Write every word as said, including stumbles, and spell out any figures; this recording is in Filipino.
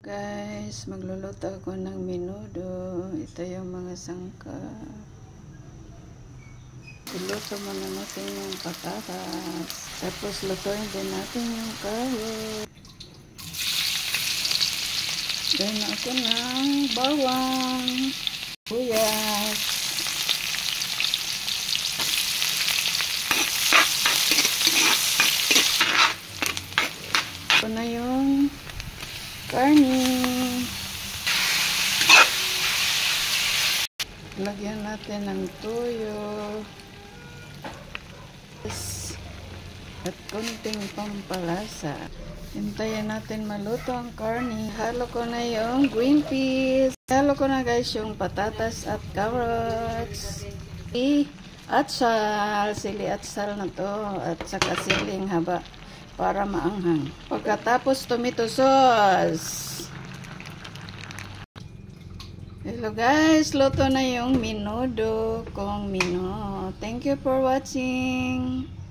Guys, magluluto ako ng menudo. Ito yung mga sangkap. Iluto muna natin yung patatas. Tapos lutuin din natin yung carrot. Gawin na ako ng bawang, buyas. Ito na yung karne. Lagyan natin ng tuyo at konting pampalasa. Hintayin natin maluto ang karne. Halo ko na yung green peas. Halo ko na guys yung patatas at carrots. At sal, sili at sal na to. At saka siling haba para maanghang. Pagkatapos tomato sauce. Hello guys, luto na yung menudo kong menu. Thank you for watching.